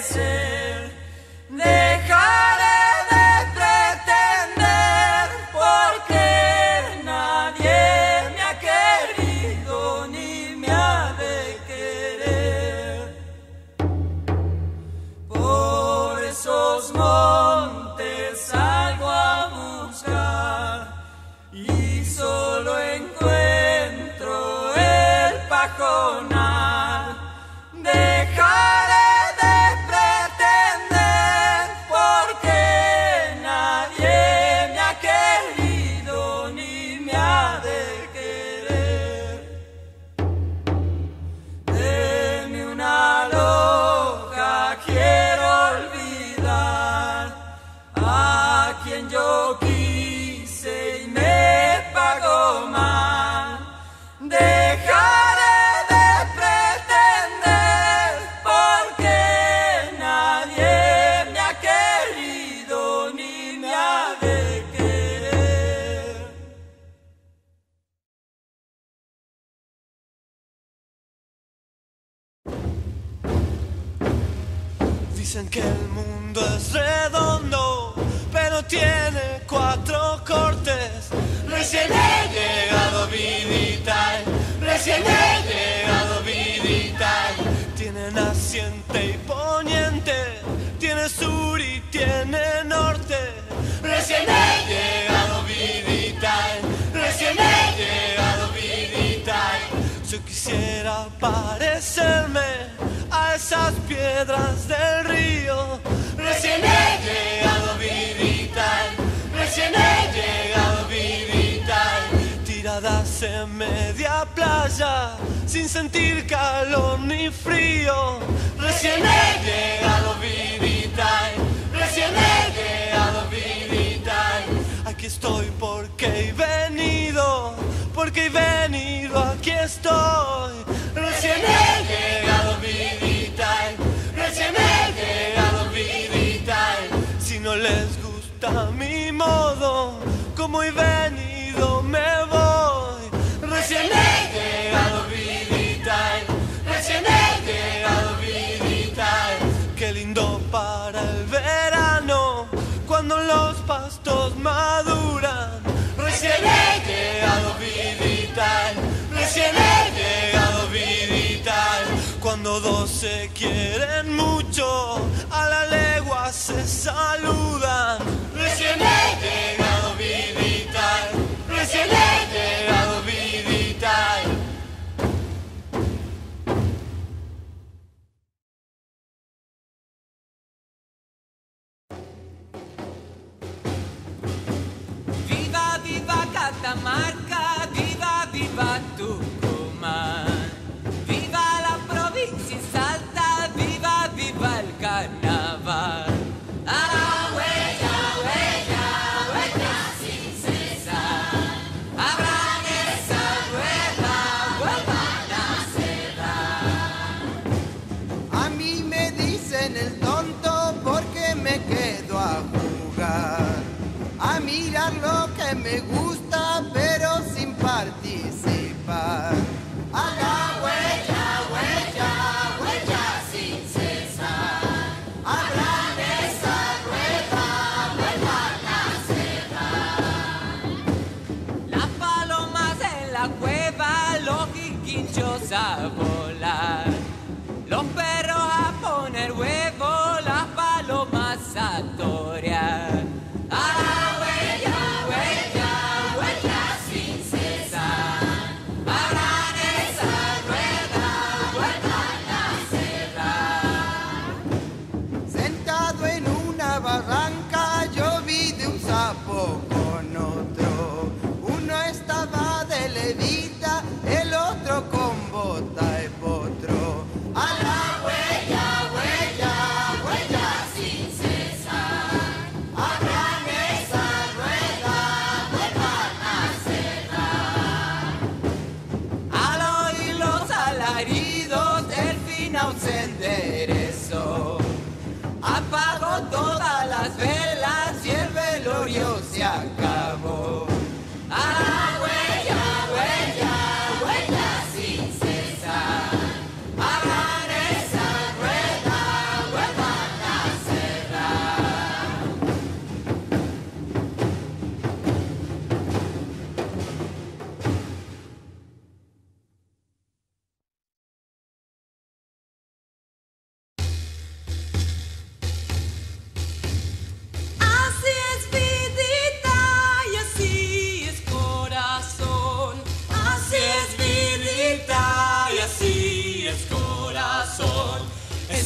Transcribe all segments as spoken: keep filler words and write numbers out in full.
parecer. Dejaré de pretender porque nadie me ha querido ni me ha de querer. Por esos montes salgo a buscar y solo encuentro el pajonal. Dejaré de pretender porque nadie me ha querido ni me ha de querer. Deme una loca, quiero olvidar a quien yo quise y me pagó mal. Dejaré de pretender porque nadie me ha querido ni me ha de querer. Dicen que el mundo es redondo, pero tiene cuatro cortes. Recién he llegado, vidita, recién he llegado, vidita. Tiene naciente y poniente, tiene sur y tiene norte. Recién he llegado, vidita, recién he llegado, vidita. Yo quisiera parecerme a esas piedras del río. Recién he llegado, vidita, recién he llegado, vidita. Tiradas en media playa, sin sentir calor ni frío. Recién he llegado, vidita, recién he llegado, vidita. Aquí estoy porque he venido, porque he venido, aquí estoy. Recién he llegado, vidita, recién he llegado, vidita. Si no les gusta mi modo, como he venido me voy. Recién he llegado, vidita, recién he llegado, vidita. Qué lindo para el verano, cuando los pastos maduran. Recién he llegado, vidita, recién he llegado, vidita. Cuando dos se quieren mucho, a la legua se saludan. Recién he llegado, vidita, recién he llegado, vidita. Viva, viva Catamarca, viva, viva Tucumán. Viva la provincia y Salta, viva, viva el carnaval. A la huella, huella, huella sin cesar. Abran esa rueda, vuelvan a cerrar. A mí me dicen el tonto porque me quedo a jugar, a mirar lo que me gusta pero sin participar. A la huella, huella, huella sin cesar. Abran esa rueda, vuelvan a cerrar. Las palomas en la cueva, los quinquillos a volar, los perros a poner huevo, las palomas a torear. A la huella, huella, huella sin cesar. Abran esa rueda, vuelvan a cerrar. Sentado en una barranca yo vi de un sapo con otro. Uno estaba de levita, el otro con bota y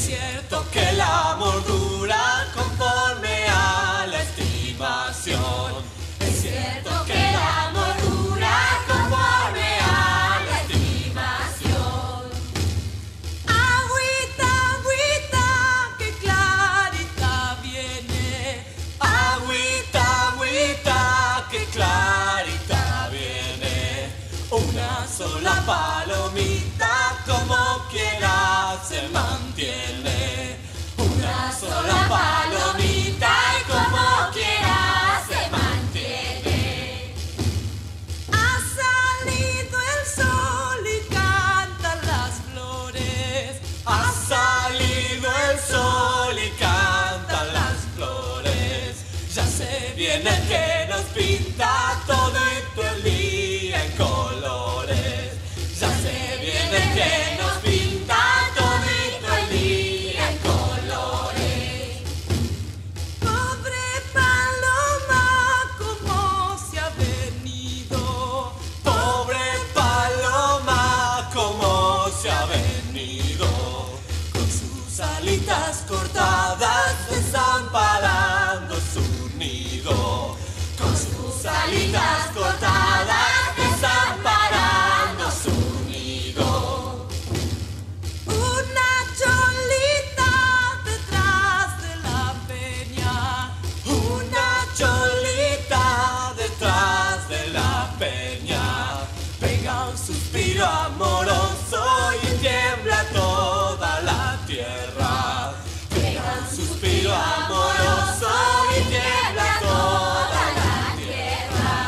cierto que el amor dura conforme a la estimación. Es cierto que el amor dura conforme a la estimación. Agüita, agüita, que clarita viene. Agüita, agüita, que clarita viene. Una sola palomita como quiera se mantiene. Una sola palomita y como quiera se mantiene. Ha salido el sol y cantan las flores. Ha salido el sol y cantan las flores. Ya se viene el que nos pinta todo el día en colores. Ya se viene el que nos pinta todo el día en colores. Pobre paloma, cómo se ha venido. Pobre paloma, cómo se ha venido, con sus alitas cortadas desamparando su nido. Con sus alitas cortadas desamparando su nido. Una cholita detrás de la peña. Una cholita detrás de la peña pega un suspiro amoroso y tiembla toda la tierra. Pega un suspiro amoroso y tiembla toda la tierra.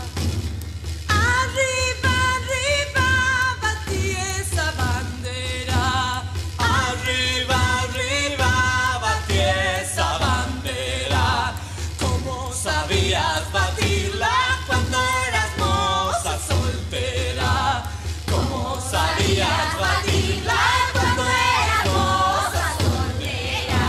Arriba, arriba, batí esa bandera. Arriba, arriba, batí esa bandera. ¿Cómo sabías batirla cuando eras moza soltera? ¿Cómo sabías batirla cuando eras moza soltera?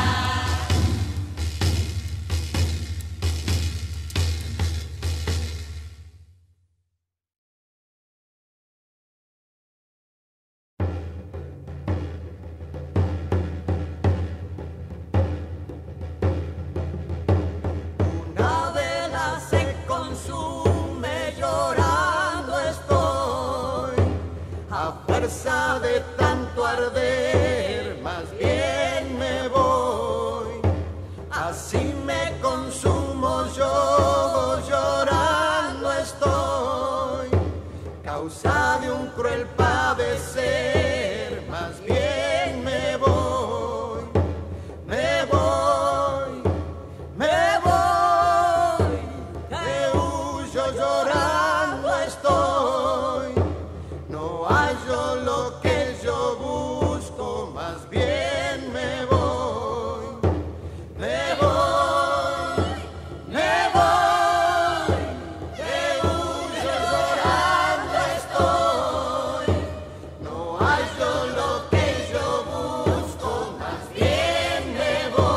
Una vela se consume, llorando estoy, a fuerza de tanto arder, más bien me voy. Así me consumo yo, llorando estoy, causa de un cruel padecer, más bien me voy, me voy. Me voy, te huyo, llorando estoy, no hallo lo que yo busco, más bien me voy, me voy, me voy, te huyo, llorando estoy, no hallo lo que yo busco, más bien me voy.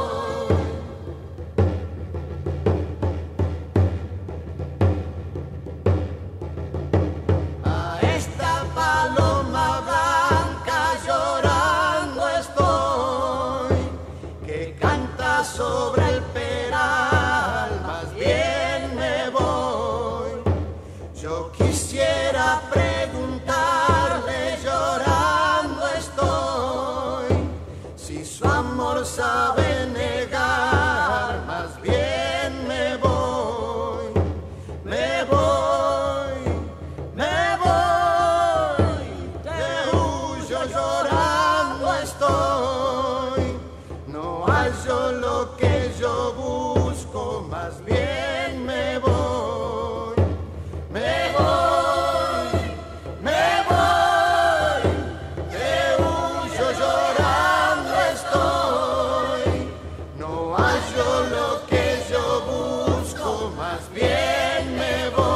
A esta paloma blanca llorando estoy, que canta sobre el peral, más bien me voy. Yo quisiera preguntarle, llorando estoy, si su amor sabe negar, más bien me voy, me voy, me voy, te huyo, llorando estoy, no hallo lo que yo busco, más bien me voy, me voy, me voy, te huyo, llorando estoy, no hallo lo que yo busco, más bien me voy.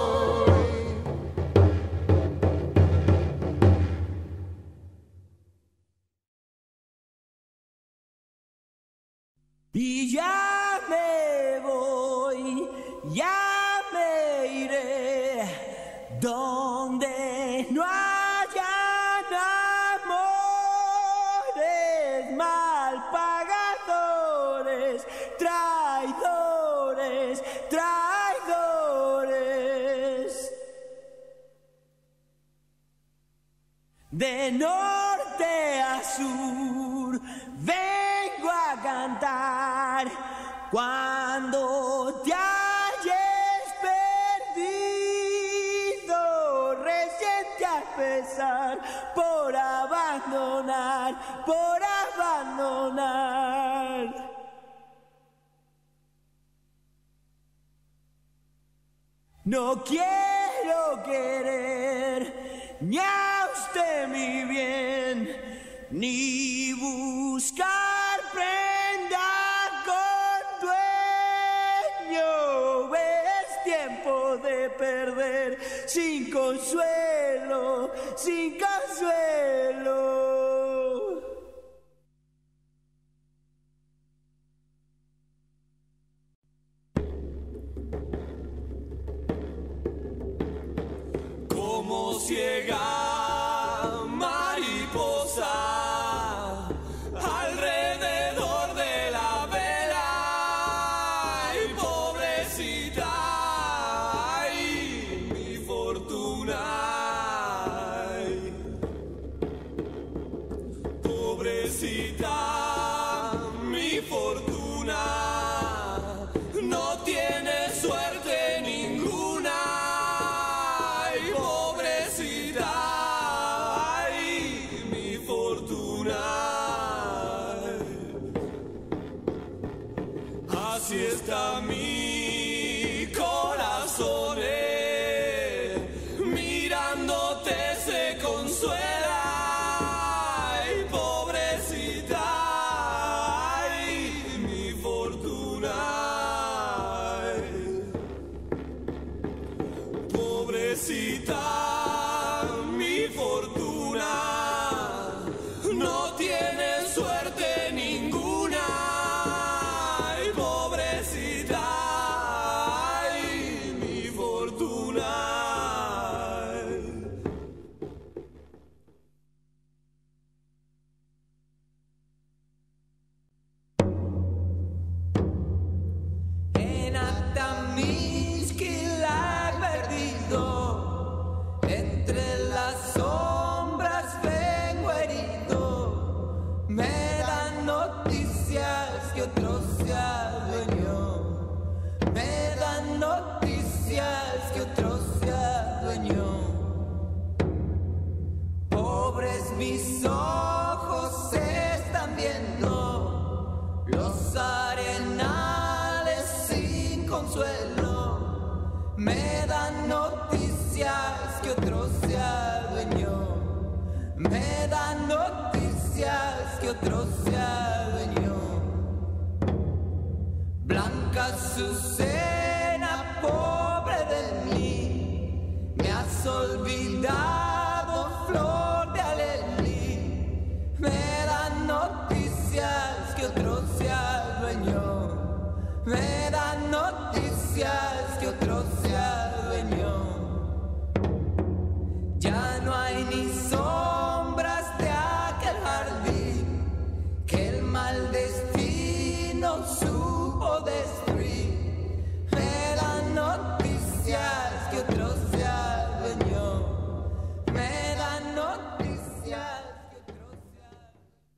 Y ya me voy, ya me iré, donde no hayan amores traidores, traidores. De norte a sur vengo a cantar cuando te hayas perdido, reciente a pesar por abandonar, por abandonar. No quiero querer ni a usted mi bien, ni buscar prenda con dueño. Es tiempo de perder sin consuelo, sin consuelo. Como ciega mariposa alrededor de la vela, ay, pobrecita, ay, mi fortuna, ay, pobrecita, mi fortuna, no tiene suerte ninguna. Así está mi corazón, eh, mirándote se consuela, ay, pobrecita, ay, mi fortuna, ay, pobrecita, mi fortuna, no tiene suerte ninguna. Mis ojos están viendo los arenales sin consuelo. Me dan noticias que otro se adueñó. Me dan noticias que otro se adueñó. Blanca Azucena, pobre de mí, me has olvidado, flor de alelí. Me dan noticias que otro se adueñó. Me dan noticias que otro se adueñó. Ya no hay ni sombras de aquel jardín que el mal destino supo destruir. Me dan noticias que otro se adueñó. Me dan noticias que otro se adueñó.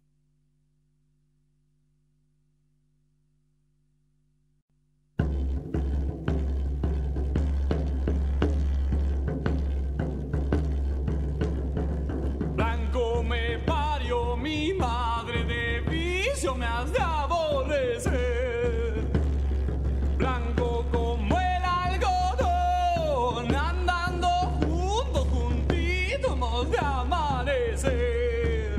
Blanco me parió mi madre, de vicio me has de aborrecer. Blanco como el algodón, andando juntos, juntitos hemos de amanecer.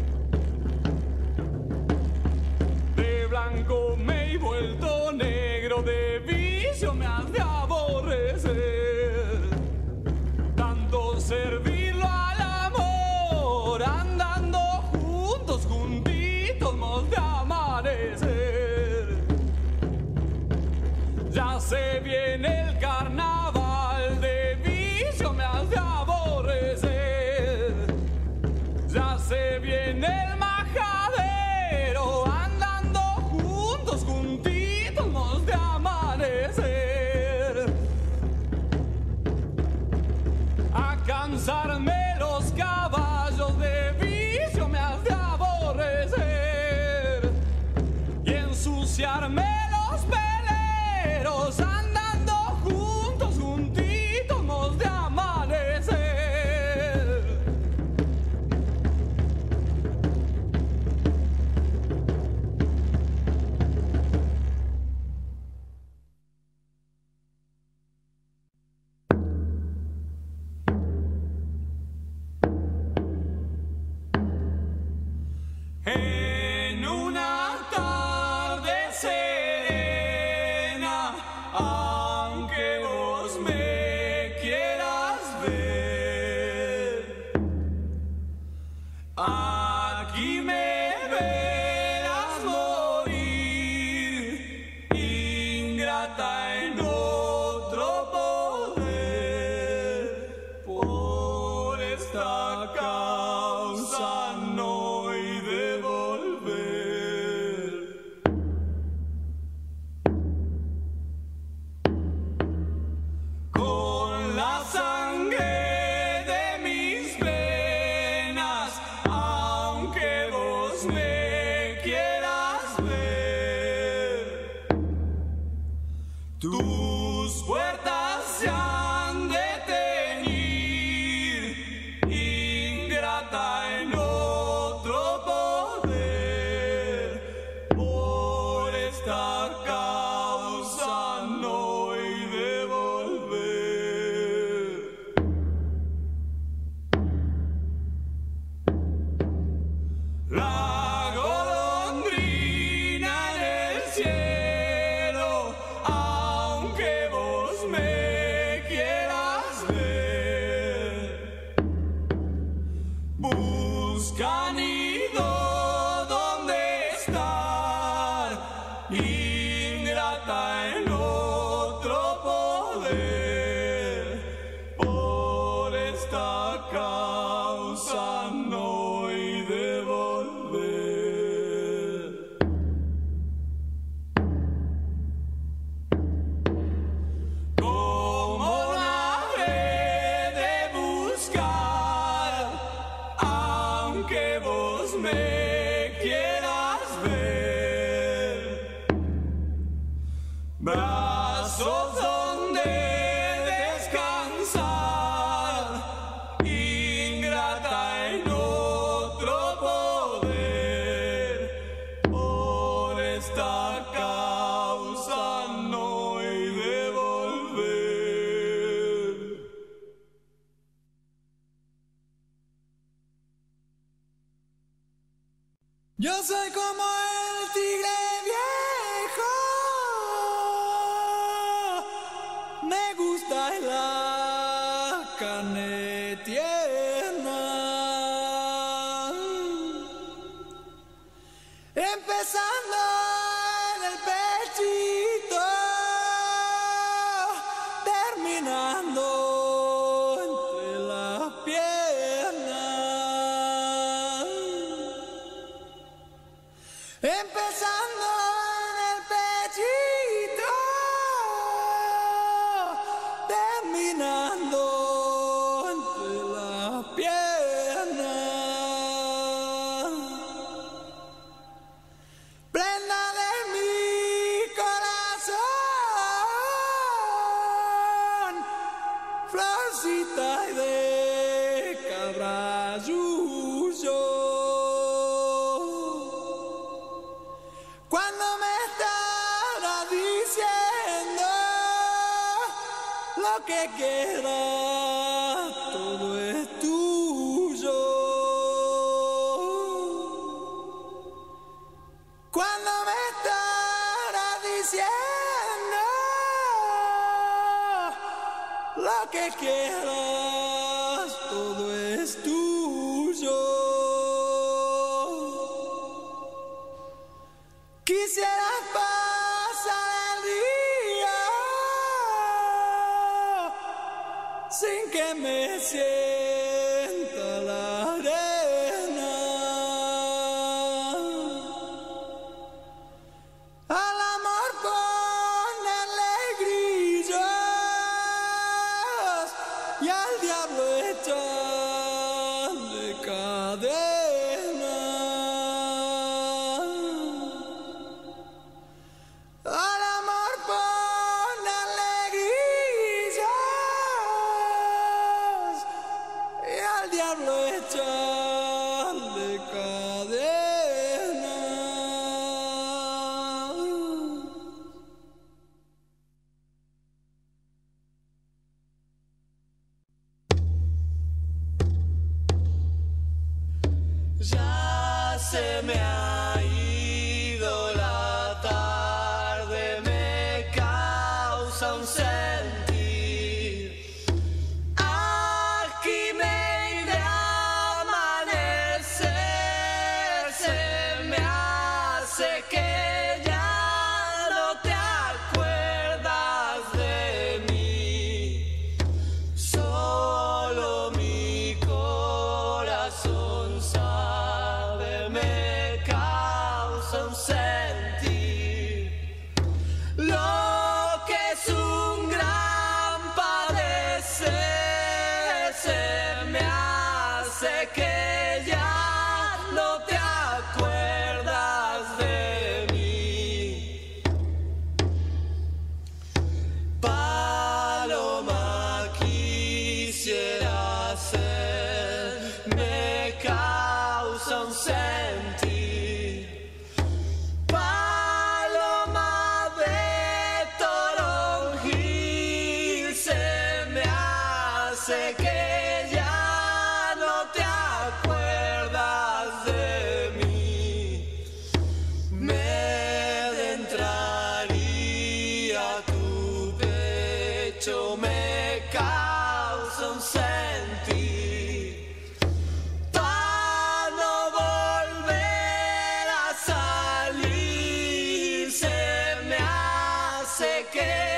De blanco me he vuelto negro, de vicio me has de aborrecer. Tanto servirlo al amor, andando juntos, juntitos hemos de amanecer. Ya se viene el carnaval, de vicio me has de aborrecer. Ya se viene el majadero, andando juntos, juntitos arme los veleros, andando juntos, juntitos hemos de amanecer. En una tarde serena, aunque vos me quieras ver, aquí me verás morir, ingrata en otro poder, por esta causa no he de volver. Con la sangre de mis venas, aunque vos me quieras ver, tus puertas se han de teñir, ingrata en otro poder, por esta causa no he de volver. La golondrina en el cielo, aunque vos me quieras ver, busca nido donde estar, ingrata en otro poder, por esta causa no he de volver. Como la habré de buscar, aunque vos me quieras ver, brazos donde descansar, ingrata en otro poder, por esta causa no he de volver. Yo soy como el tigre viejo, me gusta la carne tierna, empezando en el pechito, terminando entre las piernas. Empezando en el pechito, terminando entre las piernas. Prenda de mi corazón, florcita de cabrayuyo. Cuando me estará diciendo lo que quieras, todo es tuyo. Cuando me estará diciendo lo que quieras, todo es tuyo. Quisiera pasar el día sin que me sienta la arena. Al amor ponerle grillos y al diablo echarle cadena. se me ha ido la tarde, me causa un sentir. Aquí me iré a amanecer, se me hace que ya no te acuerdas de mí. Solo mi corazón sabe, me causa un sentir. Lo que es un gran padecer, se me hace que ya no te acuerdas de mí. Paloma quisiera ser, me causa un sentir. Paloma de Toronjil, se me hace que ya no te acuerdas de mí. Me adentraría a tu pecho, me causa un sentir. Pa' no volver a salir, se me hace que